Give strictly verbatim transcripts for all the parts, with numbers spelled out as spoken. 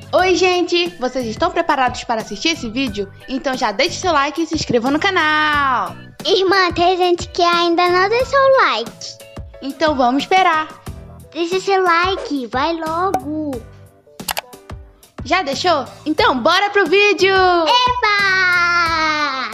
Oi gente, vocês estão preparados para assistir esse vídeo? Então já deixe seu like e se inscreva no canal. Irmã, tem gente que ainda não deixou o like. Então vamos esperar. Deixa seu like, vai logo. Já deixou? Então bora pro vídeo! Eba!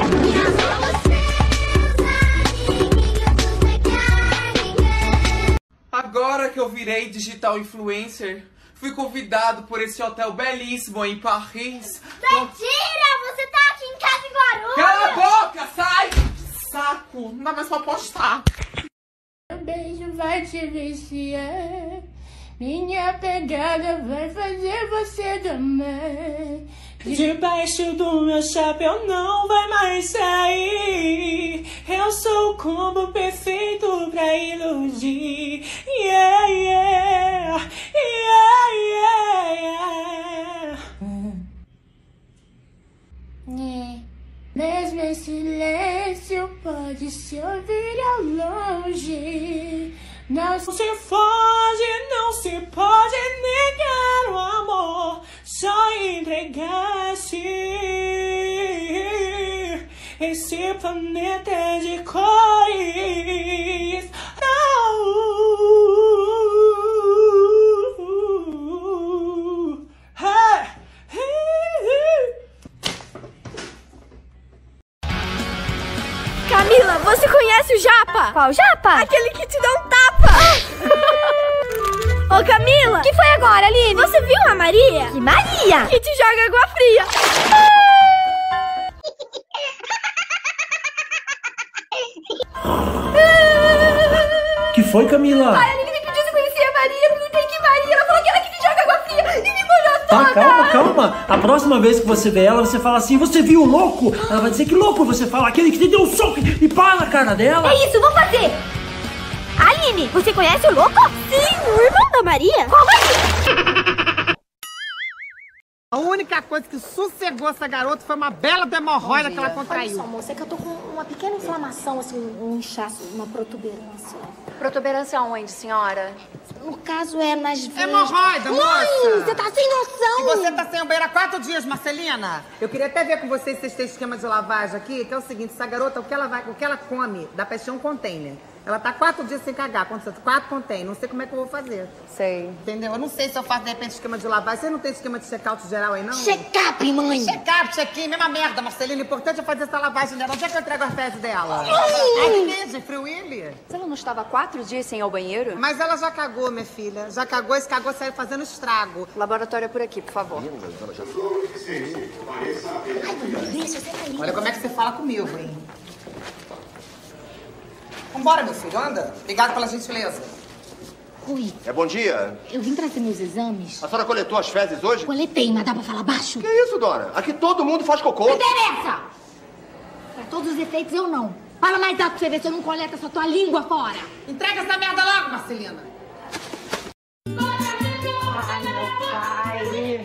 Agora que eu virei digital influencer, fui convidado por esse hotel belíssimo em Paris. Mentira! Você tá aqui em casa em Guarulhos! Cala a boca, sai! Saco, não dá mais pra postar. Meu beijo vai te viciar, minha pegada vai fazer você gamar. Debaixo do meu chapéu não vai mais sair. Eu sou o combo perfeito pra iludir. Yeah, yeah, yeah, yeah, yeah. Mesmo em silêncio pode se ouvir ao longe. Não se foge, não se pode negar o amor. Só entregar-se. Esse planeta de cores. Camila, você conhece o Japa? Qual Japa? Aquele que te dá um tapa! Ô Camila! O que foi agora, Aline? Você viu a Maria? Que Maria? Que te joga água fria! Que foi, Camila? Ai, a Aline me pediu se conhecia a Maria, perguntei que Maria, ela falou que ela que te joga água fria e me molhou toda! Tá, calma, calma. A próxima vez que você vê ela, você fala assim, você viu o louco? Ela vai dizer que louco, você fala aquele que te deu um soco e pá na cara dela. É isso, vamos fazer! Aline, você conhece o louco? Sim, o irmão da Maria. Qual é? A única coisa que sossegou essa garota foi uma bela hemorroida que ela contraiu. Olha só, moça, é que eu tô com uma pequena inflamação, assim, um inchaço, uma protuberância. Protuberância onde, senhora? No caso é nas veias. Hemorroida, moça! Mãe, você tá sem noção! E você tá sem o banheiro há quatro dias, Marcelina? Eu queria até ver com vocês se vocês têm esquema de lavagem aqui, que é o seguinte, essa garota, o que ela, vai, o que ela come, dá pra encher um container. Ela tá quatro dias sem cagar, quatro contém. Não sei como é que eu vou fazer. Sei. Entendeu? Eu não sei se eu faço, de repente, esquema de lavagem. Você não tem esquema de check-out geral aí, não? Check-up, mãe! Check-up, check-in, mesma merda, Marcelina. O importante é fazer essa lavagem dela. Onde é que eu entrego as fezes dela? Ai, mesmo, Free Willy. Você não estava quatro dias sem ir ao banheiro? Mas ela já cagou, minha filha. Já cagou, esse cagou, saiu fazendo estrago. Laboratório é por aqui, por favor. Olha como é que você fala comigo, hein? Vambora, meu filho, anda. Obrigado pela gentileza. Oi, É bom dia. eu vim trazer meus exames. A senhora coletou as fezes hoje? Coletei, mas dá pra falar baixo? Que isso, dona? Aqui todo mundo faz cocô. Não interessa! Pra todos os efeitos, eu não. Fala mais alto pra você ver se eu não coleta essa tua língua fora. Entrega essa merda logo, Marcelina. Ai, meu pai!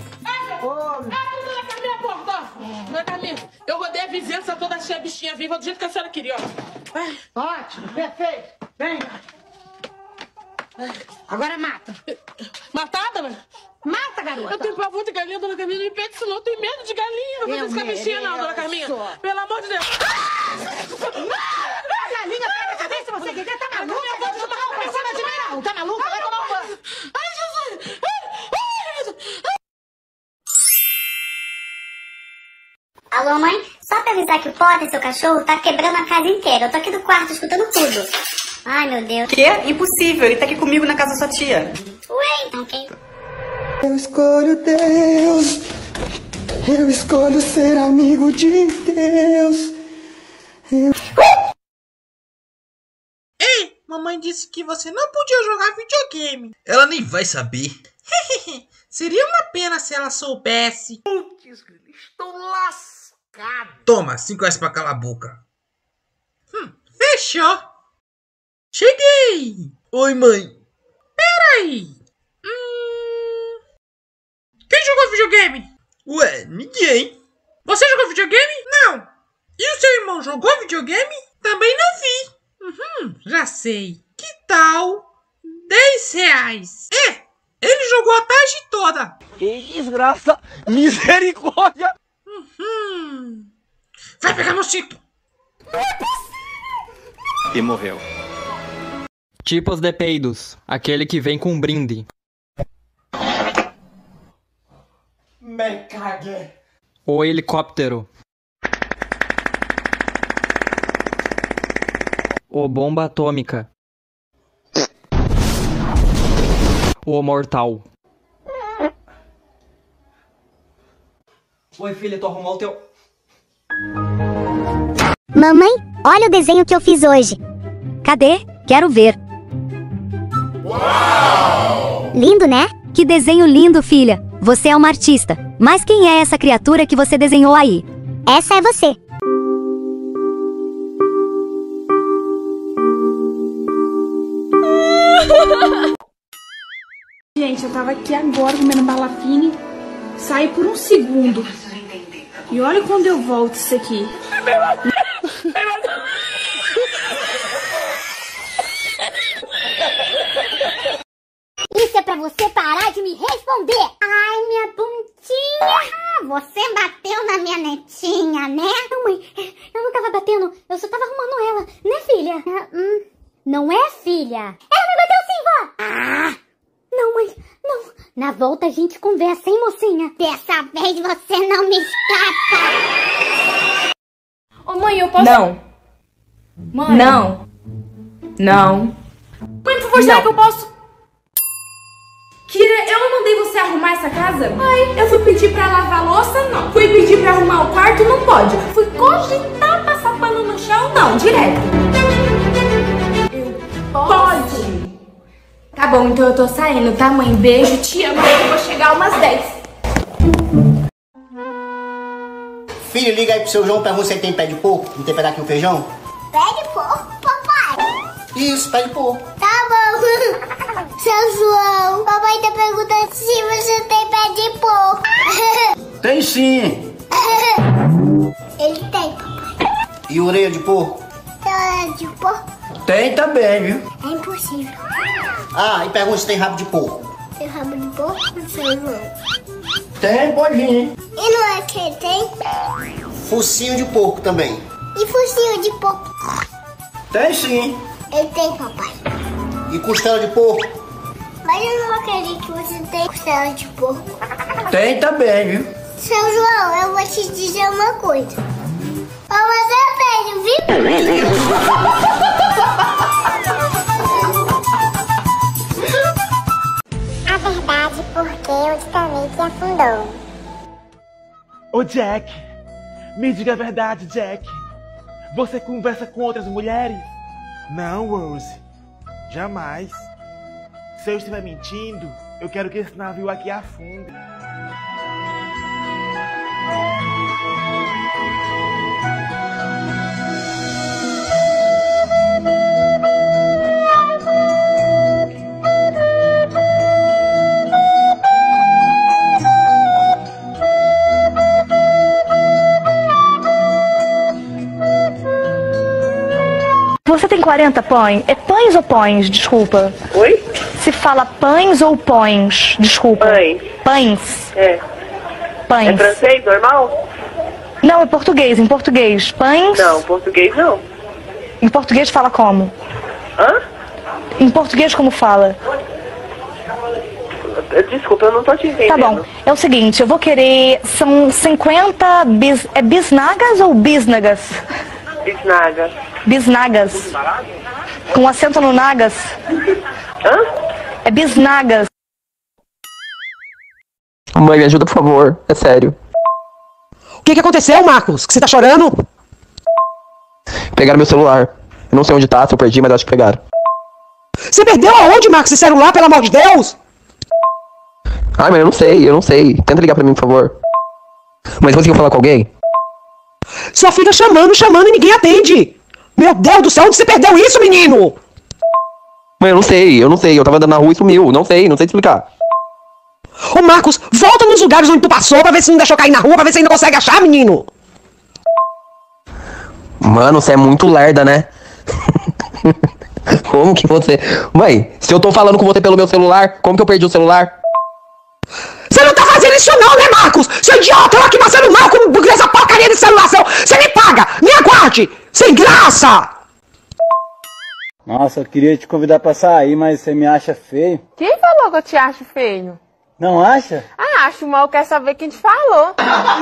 Dona Camila, eu rodei a vizinhança toda cheia de bichinha viva do jeito que a senhora queria, ó. Ótimo, perfeito. Vem. Agora mata. Matada, mãe? Mata, garota. Eu tenho pavor de galinha, dona Carminha. Não me impede isso não. Eu tenho medo de galinha. Não vou fazer isso com a bichinha não, dona Carminha. Pelo amor de Deus. Galinha, pega a cabeça, você quiser, tá maluca? Eu vou te tomar um pra cima de mim, não. Tá maluca? Vai tomar um banho. Ai, Jesus. Alô, mãe? Só pra avisar que o Potter, seu cachorro, tá quebrando a casa inteira. Eu tô aqui do quarto escutando tudo. Ai, meu Deus. Que? Impossível, ele tá aqui comigo na casa da sua tia. Ué, então quem... Eu escolho Deus. Eu escolho ser amigo de Deus. Eu... Ei, mamãe disse que você não podia jogar videogame. Ela nem vai saber. Seria uma pena se ela soubesse. Putz, estou lascado. Toma, cinco reais pra calar a boca. Hum, fechou. Cheguei. Oi, mãe. Peraí. Hum... Quem jogou videogame? Ué, ninguém. Você jogou videogame? Não. E o seu irmão jogou videogame? Também não vi. Uhum, já sei. Que tal dez reais? É, Ele jogou a tarde toda. Que desgraça. Misericórdia. Uhum. Vai pegar no cinto. E morreu. Tipos de peidos. Aquele que vem com um brinde. Me caguei. O helicóptero. O bomba atômica. O mortal. Oi, filha, tô arrumando o teu... Mamãe, olha o desenho que eu fiz hoje. Cadê? Quero ver. Uau! Lindo, né? Que desenho lindo, filha. Você é uma artista. Mas quem é essa criatura que você desenhou aí? Essa é você. Gente, eu tava aqui agora comendo balafine, saí por um segundo. E olha quando eu volto isso aqui. Isso é pra você parar de me responder. Ai, minha bundinha. Você bateu na minha netinha, né? Não, mãe, eu não tava batendo. Eu só tava arrumando ela, né, filha? Ah, hum, não é, filha? Ela me bateu sim, vó. Ah, não, mãe, não. Na volta a gente conversa, hein, mocinha? Dessa vez você não me escapa. Ô, mãe, eu posso... Não. Mãe. Não. Não. Mãe, por favor, será que eu posso... Kira, eu não mandei você arrumar essa casa? Mãe, eu fui pedir pra lavar a louça? Não. Fui pedir pra arrumar o quarto? Não pode. Fui cogitar passar pano no chão? Não, direto. Eu posso? Pode. Tá bom, então eu tô saindo, tá, mãe? Beijo, te amo. Eu vou chegar umas dez. Filho, liga aí pro seu João, pergunta se ele tem pé de porco. Não tem pedaço aqui o feijão? Pé de porco, papai? Isso, pé de porco. Tá bom. Seu João, papai tá perguntando se você tem pé de porco. Tem sim. Ele tem, papai. E orelha de porco? Tem orelha de porco? Tem também, viu? É impossível. Ah, e pergunta se tem rabo de porco. Tem rabo de porco, seu João? Tem, pode vir. E não é que ele tem? Focinho de porco também. E focinho de porco? Tem sim. Ele tem, papai. E costela de porco? Mas eu não acredito que você tem costela de porco. Tem também, viu? Seu João, eu vou te dizer uma coisa. Vamos ser velho, viu? A verdade, porque o Titanic afundou. Ô Jack, me diga a verdade, Jack. Você conversa com outras mulheres? Não, Rose. Jamais. Se eu estiver mentindo, eu quero que esse navio aqui afunde. Você tem quarenta pães? É pães ou pães? Desculpa. Oi? Se fala pães ou pães? Desculpa. Pães. Pães. É. Pães. É francês, normal? Não, é português. Em português. Pães? Não, português não. Em português fala como? Hã? Em português como fala? Desculpa, eu não tô te entendendo. Tá bom. É o seguinte, eu vou querer... São cinquenta... Bis, é bisnagas ou bisnagas? Bisnagas. Bisnagas. Com acento no nagas. Hã? É bisnagas. Mãe, me ajuda, por favor. É sério. O que que aconteceu, Marcos? Que você tá chorando? Pegaram meu celular. Eu não sei onde tá, se eu perdi, mas acho que pegaram. Você perdeu aonde, Marcos? Esse celular, pelo amor de Deus? Ai, mas eu não sei, eu não sei. Tenta ligar pra mim, por favor. Mas conseguiu falar com alguém? Só fica chamando, chamando e ninguém atende. Meu Deus do céu, onde você perdeu isso, menino? Mãe, eu não sei, eu não sei. Eu tava andando na rua e sumiu. Não sei, não sei te explicar. Ô, Marcos, volta nos lugares onde tu passou pra ver se não deixou cair na rua, pra ver se ainda consegue achar, menino. Mano, você é muito lerda, né? Como que você... Mãe, se eu tô falando com você pelo meu celular, como que eu perdi o celular? Você não tá fazendo isso não, né, Marcos? Seu idiota, eu aqui passando mal com essa porcaria de celular seu. Você me paga, me aguarde, sem graça! Nossa, eu queria te convidar pra sair, mas você me acha feio. Quem falou que eu te acho feio? Não acha? Ah, acho mal, quer saber quem te falou.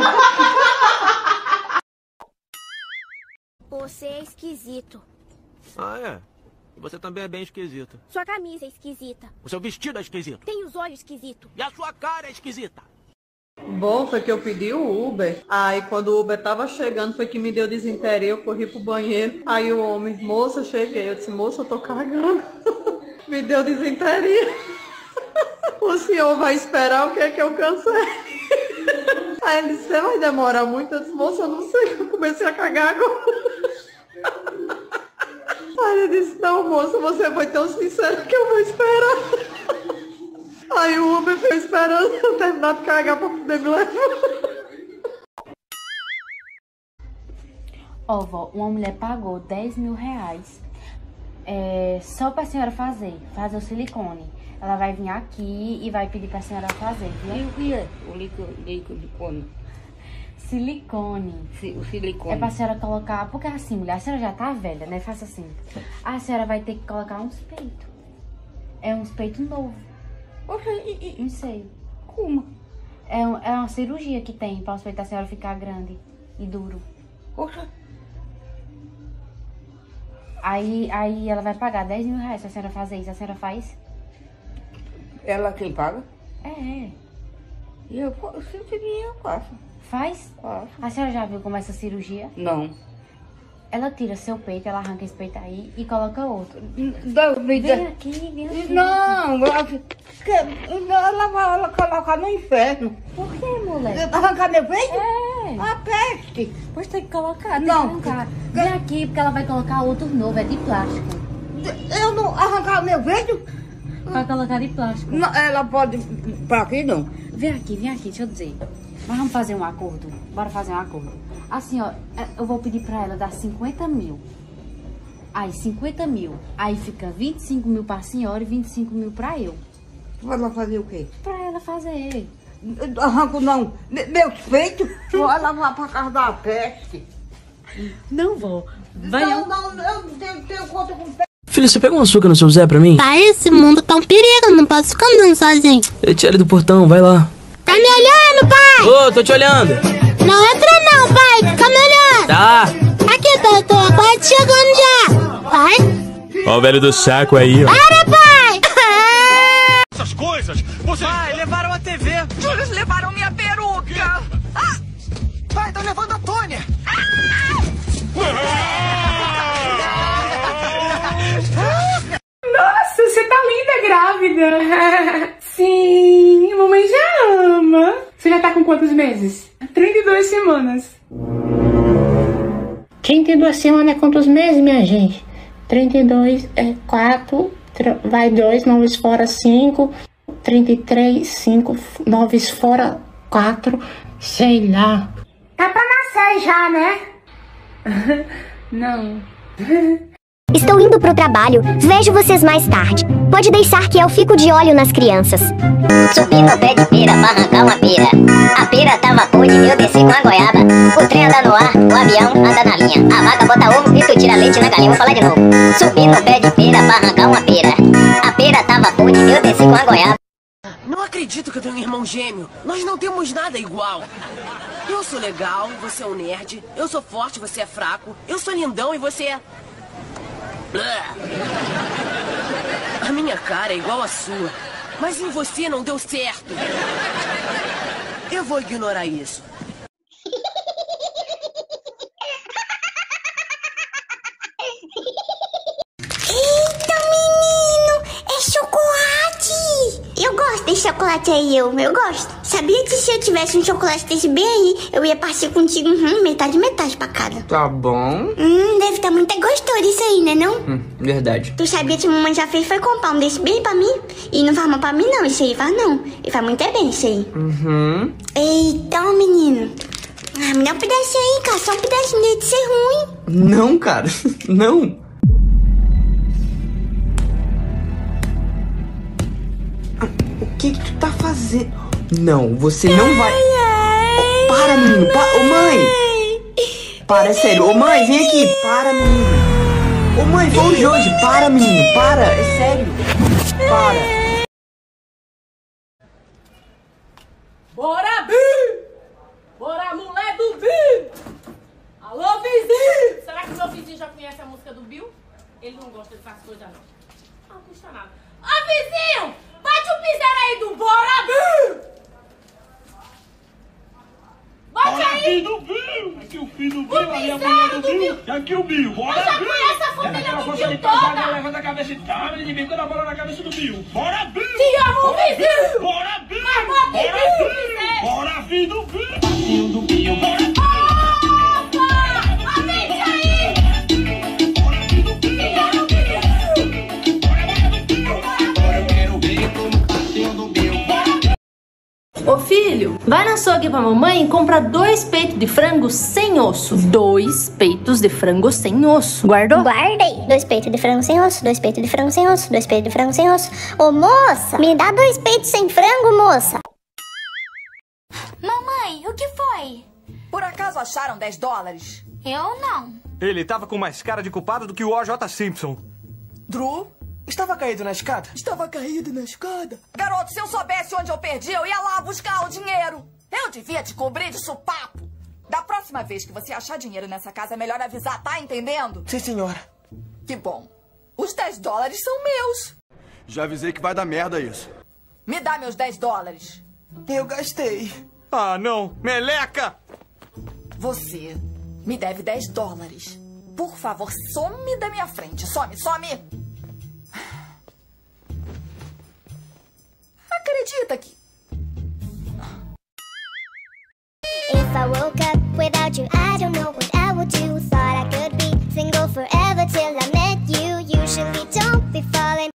Você é esquisito. Ah, é? Você também é bem esquisito. Sua camisa é esquisita. O seu vestido é esquisito. Tem os olhos esquisitos. E a sua cara é esquisita. Bom, foi que eu pedi o Uber. Aí quando o Uber tava chegando, foi que me deu desinteria, eu corri pro banheiro. Aí o homem, moça, eu cheguei. Eu disse, moça, eu tô cagando. Me deu desinteria. O senhor vai esperar o que é que eu cancele? Aí ele disse, você vai demorar muito? Eu disse, moça, eu não sei. Eu comecei a cagar agora. Aí ele disse, não, moça, você foi tão sincero que eu vou esperar. Aí o Uber foi esperando eu terminar de cagar pra poder me levar. Ó, oh, vó, uma mulher pagou dez mil reais é, só pra senhora fazer, fazer o silicone. Ela vai vir aqui e vai pedir pra senhora fazer, viu? E o que é? O silicone. Silicone. O silicone. É pra senhora colocar, porque assim, mulher, a senhora já tá velha, né? Faça assim. A senhora vai ter que colocar uns peitos. É uns peitos novos. Poxa, e, e... Não sei. Como? É, é uma cirurgia que tem pra os peitos da senhora ficar grande e duro. Poxa. Aí, aí ela vai pagar dez mil reais se a senhora fazer isso. A senhora faz? Ela quem paga? É, é. E eu, se eu tiver, eu faço. Faz? Faço. A senhora já viu como é essa cirurgia? Não. Ela tira seu peito, ela arranca esse peito aí e coloca outro. Da, vem da... aqui, vem aqui. Não, ela, ela vai ela colocar no inferno. Por que, mulher? Arrancar meu peito? É. A peste. Pois tem que colocar, tem não. que arrancar. Vem aqui, porque ela vai colocar outro novo, é de plástico. Eu não arrancar meu peito? Vai colocar de plástico. Não, ela pode... Pra aqui não. Vem aqui, vem aqui, deixa eu dizer. Mas vamos fazer um acordo. Bora fazer um acordo. Assim, ó, eu vou pedir pra ela dar cinquenta mil. Aí, cinquenta mil. Aí fica vinte e cinco mil pra senhora e vinte e cinco mil pra eu. Pra ela fazer o quê? Pra ela fazer. Arranco não. Meus peitos, vou levar pra casa da peste. Não vou. Vai não, eu... não, eu tenho, tenho conta com peste. Filho, você pega um açúcar no seu Zé pra mim? Pai, esse mundo tá um perigo, eu não posso ficar andando sozinho. Eu tiro ele do portão, vai lá. Tá me olhando, pai? Ô, oh, tô te olhando. Não entra não, pai, fica me olhando. Tá. Aqui, pai, tô quase chegando já. Pai? Ó o velho do saco aí, ó. Para, pai! Essas coisas, vocês... Pai, levaram a T V. Eles levaram minha peruca. Ah! Pai, tá levando a Tônia. Nossa, você tá linda grávida. Sim, mamãe já ama. Você já tá com quantos meses? trinta e duas semanas. trinta e duas semanas é quantos meses, minha gente? trinta e dois é quatro, vai dois, nove fora cinco, trinta e três, cinco, nove fora quatro, sei lá. Tá pra nascer já, né? Não. Estou indo pro trabalho, vejo vocês mais tarde. Pode deixar que eu fico de olho nas crianças. Subi no pé de pera pra arrancar uma pera. A pera tava podre, eu desci com a goiaba. O trem anda no ar, o avião anda na linha. A vaca bota ovo e tu tira leite na galinha. Vou falar de novo. Subi no pé de pera pra arrancar uma pera. A pera tava podre, eu desci com a goiaba. Não acredito que eu tenho um irmão gêmeo. Nós não temos nada igual. Eu sou legal, você é um nerd. Eu sou forte, você é fraco. Eu sou lindão e você é... A minha cara é igual à sua, mas em você não deu certo. Eu vou ignorar isso. Eita, menino! É chocolate! Eu gosto desse chocolate aí, eu, eu gosto. Sabia que se eu tivesse um chocolate desse bem aí, eu ia partir contigo hum, metade, metade pra cada. Tá bom. Hum, deve estar muito gostoso isso aí, né não? Hum, verdade. Tu sabia que a mamãe já fez foi comprar um desse bem pra mim? E não faz mal pra mim não, isso aí faz não. E faz muito bem isso aí. Uhum. Eita, menino. Ah, me dá um pedacinho aí, cara. Só um pedacinho de ser ruim. Não, cara. Não. que que tu tá fazendo? Não, você não vai... Oh, para, menino, para. Ô, mãe! Para, é sério. Ô, mãe, vem aqui. Para, menino. Ô, mãe, foi o Jorge. Para, menino, para. É sério. Para. Bora, Bi! Bora, mulher do Bi! Alô, vizinho! Será que o meu vizinho já conhece a música do Bill? Ele não gosta dessas coisas, não. Não custa nada. Ô, vizinho! Bate o piseiro aí do Bora, Bi! Bate aí! Aqui do Bill! Aqui o filho do Bill, ali a mulher do Bill. E aqui o Bill, bora, Eu já Bill! conheço a família do Bill toda! toda! Levanta a cabeça e tá, menino, bicando a bola na cabeça do Bill. Bora, Bill! Te amo, vizinho! Bora, Bill! Mas bota Bora, Bill, Bill! piseiro! Bora, filho do Bill! Passinho do Bill, bora! Opa! Aumente aí! Ô filho, vai na açougue pra mamãe e compra dois peitos de frango sem osso. Dois peitos de frango sem osso. Guardou? Guardei. Dois peitos de frango sem osso, dois peitos de frango sem osso, dois peitos de frango sem osso. Ô, moça, me dá dois peitos sem frango, moça. Mamãe, o que foi? Por acaso acharam dez dólares? Eu não. Ele tava com mais cara de culpado do que o O J Simpson. Drew? Estava caído na escada? Estava caído na escada. Garoto, se eu soubesse onde eu perdi, eu ia lá buscar o dinheiro. Eu devia te cobrir de supapo. Da próxima vez que você achar dinheiro nessa casa, é melhor avisar, tá entendendo? Sim, senhora. Que bom. Os dez dólares são meus. Já avisei que vai dar merda isso. Me dá meus dez dólares. Eu gastei. Ah, não. Meleca! Você me deve dez dólares. Por favor, some da minha frente. Some, some. Acredita que... If I woke up without you, I don't know what